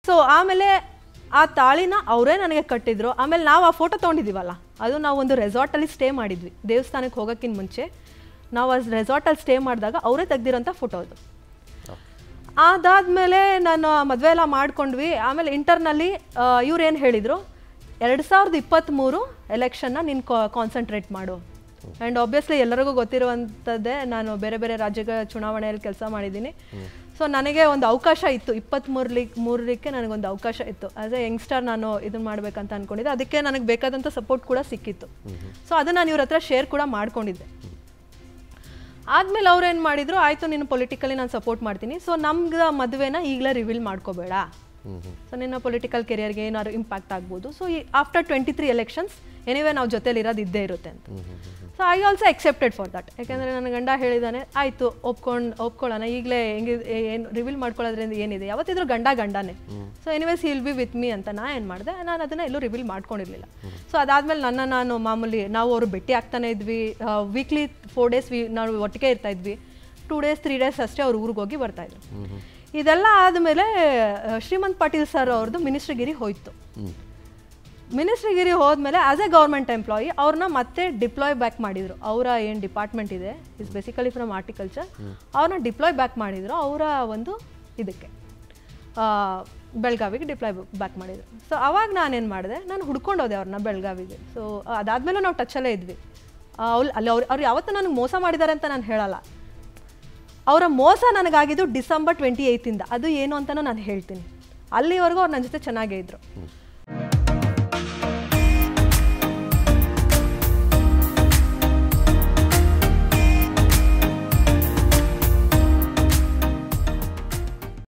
So ಆಮೇಲೆ ಆ ತಾಳಿನ ಅವರೇ ನನಗೆ ಕಟ್ಟಿದ್ರು. ಆಮೇಲೆ ನಾವು ಆ ಫೋಟೋ ತೊಗೊಂಡಿದ್ದೀವಲ್ಲ, ಅದು ನಾವು ಒಂದು ರೆಸಾರ್ಟಲ್ಲಿ ಸ್ಟೇ ಮಾಡಿದ್ವಿ. ದೇವಸ್ಥಾನಕ್ಕೆ ಹೋಗೋಕ್ಕಿಂತ ಮುಂಚೆ ನಾವು ಆ ರೆಸಾರ್ಟಲ್ಲಿ ಸ್ಟೇ ಮಾಡಿದಾಗ ಅವರೇ ತೆಗ್ದಿರೋಂಥ ಫೋಟೋ ಅದು. ಅದಾದಮೇಲೆ ನಾನು ಮದುವೆ ಎಲ್ಲ ಮಾಡ್ಕೊಂಡ್ವಿ. ಆಮೇಲೆ ಇಂಟರ್ನಲ್ಲಿ ಇವ್ರು ಏನು ಹೇಳಿದರು, 2023 ಎಲೆಕ್ಷನ್ನ ನೀನು ಕಾನ್ಸಂಟ್ರೇಟ್ ಮಾಡು. ಆ್ಯಂಡ್ ಆಬ್ವಿಯಸ್ಲಿ ಎಲ್ಲರಿಗೂ ಗೊತ್ತಿರುವಂಥದ್ದೇ, ನಾನು ಬೇರೆ ಬೇರೆ ರಾಜ್ಯಗಳ ಚುನಾವಣೆಯಲ್ಲಿ ಕೆಲಸ ಮಾಡಿದ್ದೀನಿ. ಸೊ ನನಗೆ ಒಂದು ಅವಕಾಶ ಇತ್ತು, 23ಕ್ಕೆ ನನಗೊಂದು ಅವಕಾಶ ಇತ್ತು. ಆ್ಯಸ್ ಎ ಯಂಗ್ಸ್ಟರ್ ನಾನು ಇದನ್ನು ಮಾಡಬೇಕಂತ ಅಂದ್ಕೊಂಡಿದ್ದೆ. ಅದಕ್ಕೆ ನನಗೆ ಬೇಕಾದಂಥ ಸಪೋರ್ಟ್ ಕೂಡ ಸಿಕ್ಕಿತ್ತು. ಸೊ ಅದು ನಾನು ಇವ್ರ ಹತ್ರ ಶೇರ್ ಕೂಡ ಮಾಡ್ಕೊಂಡಿದ್ದೆ. ಆದಮೇಲೆ ಅವ್ರು ಏನು ಮಾಡಿದರು, ಆಯಿತು ನೀನು ಪೊಲಿಟಿಕಲಿ ನಾನು ಸಪೋರ್ಟ್ ಮಾಡ್ತೀನಿ, ಸೊ ನಮ್ಗೆ ಮದುವೆನ ಈಗಲೇ ರಿವೀಲ್ ಮಾಡ್ಕೋಬೇಡ, ಸೊ ನಿನ್ನ ಪೊಲಿಟಿಕಲ್ ಕೆರಿಯರ್ಗೆ ಏನಾದ್ರು ಇಂಪ್ಯಾಕ್ಟ್ ಆಗ್ಬೋದು. ಸೊ ಆಫ್ಟರ್ 23 ಎಲೆಕ್ಷನ್ಸ್ ಎನಿವೇ ನಾವು ಜೊತೆಲಿ ಇರೋದು ಇದ್ದೇ ಇರುತ್ತೆ ಅಂತ. So I also accepted for that. ಯಾಕೆಂದರೆ ನನ್ನ ಗಂಡ ಹೇಳಿದ್ದಾನೆ, ಆಯಿತು ಒಪ್ಕೊಳ್ಳೋಣ, ಈಗಲೇ ಹೆಂಗೆ ಏನು ರಿವೀಲ್ ಮಾಡ್ಕೊಳ್ಳೋದ್ರಿಂದ ಏನಿದೆ, ಯಾವತ್ತಿದ್ರೂ ಗಂಡನೇ. So anyways he will be with me ಅಂತ ನಾನು ಏನು ಮಾಡಿದೆ, ನಾನು ಅದನ್ನು ಎಲ್ಲೂ ರಿವೀಲ್ ಮಾಡ್ಕೊಂಡಿರಲಿಲ್ಲ. ಸೊ ಅದಾದಮೇಲೆ ನಾನು ಮಾಮೂಲಿ ನಾವು ಅವರು ಭೇಟಿ ಆಗ್ತಾನೆ ಇದ್ವಿ. ವೀಕ್ಲಿ 4 ಡೇಸ್ ನಾವು ಒಟ್ಟಿಗೆ ಇರ್ತಾ ಇದ್ವಿ. 2 ಡೇಸ್ 3 ಡೇಸ್ ಅಷ್ಟೇ ಅವ್ರು ಊರಿಗೆ ಹೋಗಿ ಬರ್ತಾಯಿದ್ರು. ಇದೆಲ್ಲ ಆದಮೇಲೆ ಶ್ರೀಮಂತ್ ಪಾಟೀಲ್ ಸರ್ ಅವ್ರದ್ದು ಮಿನಿಸ್ಟ್ರಿಗಿರಿ ಹೋಯಿತು. ಮಿನಿಸ್ಟ್ರಿಗಿರಿ ಹೋದ್ಮೇಲೆ ಆಸ್ ಎ ಗೌರ್ಮೆಂಟ್ ಎಂಪ್ಲಾಯಿ ಅವ್ರನ್ನ ಮತ್ತೆ ಡಿಪ್ಲಾಯ್ ಬ್ಯಾಕ್ ಮಾಡಿದರು. ಅವರ ಏನು ಡಿಪಾರ್ಟ್ಮೆಂಟ್ ಇದೆ, ಇಸ್ ಬೇಸಿಕಲಿ ಫ್ರಮ್ ಆರ್ಟಿಕಲ್ಚರ್, ಅವ್ರನ್ನ ಡಿಪ್ಲಾಯ್ ಬ್ಯಾಕ್ ಮಾಡಿದರು. ಅವರ ಒಂದು ಇದಕ್ಕೆ ಬೆಳಗಾವಿಗೆ ಡಿಪ್ಲಾಯ್ ಬ್ಯಾಕ್ ಮಾಡಿದರು. ಸೊ ಅವಾಗ ನಾನೇನು ಮಾಡಿದೆ, ನಾನು ಹುಡ್ಕೊಂಡು ಹೋದೆ ಅವ್ರನ್ನ ಬೆಳಗಾವಿಗೆ. ಸೊ ಅದಾದಮೇಲೂ ನಾವು ಟಚ್ಚಲ್ಲೇ ಇದ್ವಿ. ಅವ್ರು ಯಾವತ್ತೂ ನನಗೆ ಮೋಸ ಮಾಡಿದ್ದಾರೆ ಅಂತ ನಾನು ಹೇಳಲ್ಲ. ಅವರ ಮೋಸ ನನಗಾಗಿದ್ದು ಡಿಸೆಂಬರ್ 28 ಅದು ಏನು ಅಂತಲೂ ನಾನು ಹೇಳ್ತೀನಿ. ಅಲ್ಲಿವರೆಗೂ ಅವ್ರು ನನ್ನ ಜೊತೆ ಚೆನ್ನಾಗೇ ಇದ್ದರು.